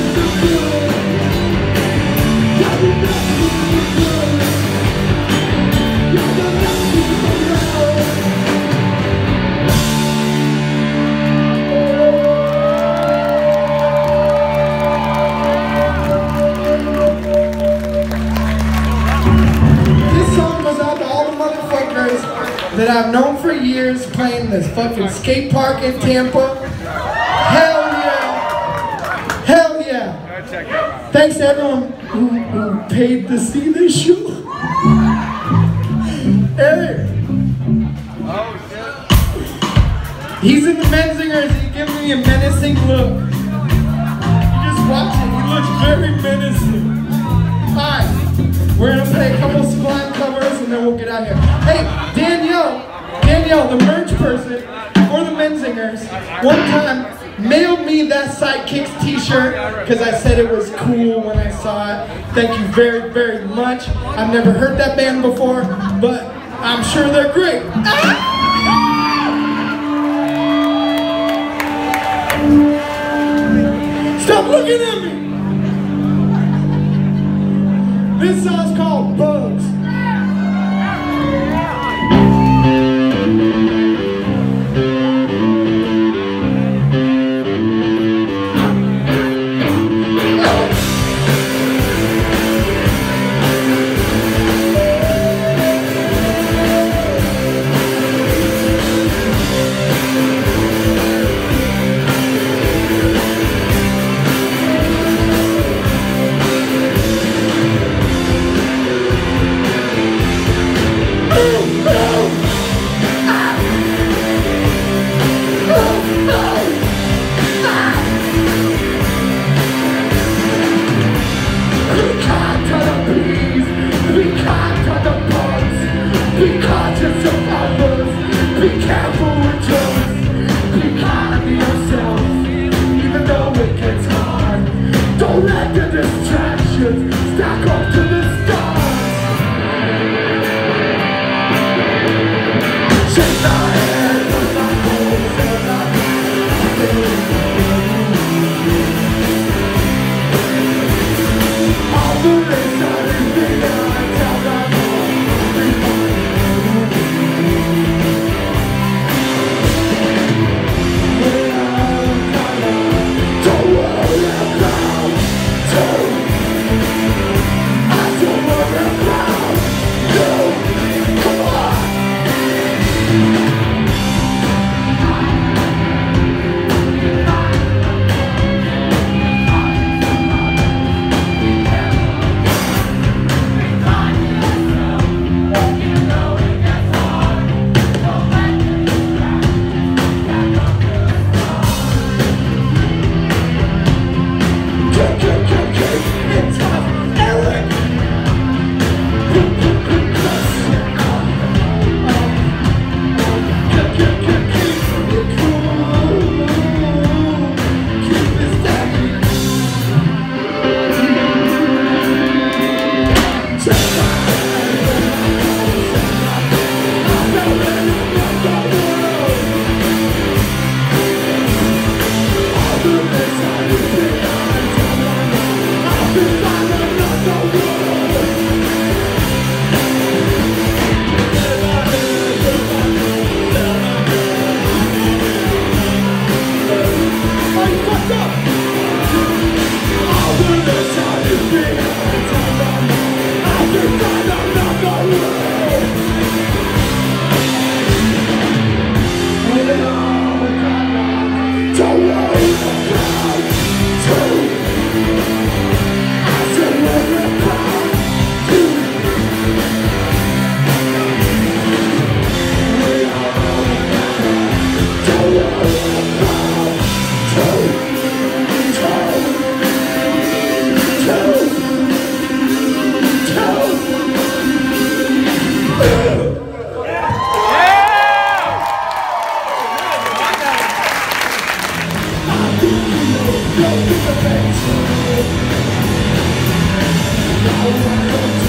That I've known for years playing this fucking skate park in Tampa. Hell yeah! Hell yeah! Thanks to everyone who paid to see this show. Eric! He's in the Menzingers, he gives me a menacing look. You just watch it, he looks very menacing. Alright, we're gonna play a couple of Sublime covers and then we'll get out of here. Hey, Danielle, the merch person for the Menzingers, one time mailed me that Sidekicks t-shirt because I said it was cool when I saw it. Thank you very, very much. I've never heard that band before, but I'm sure they're great. Stop looking at me! This song's called Bugs. Go to the bench.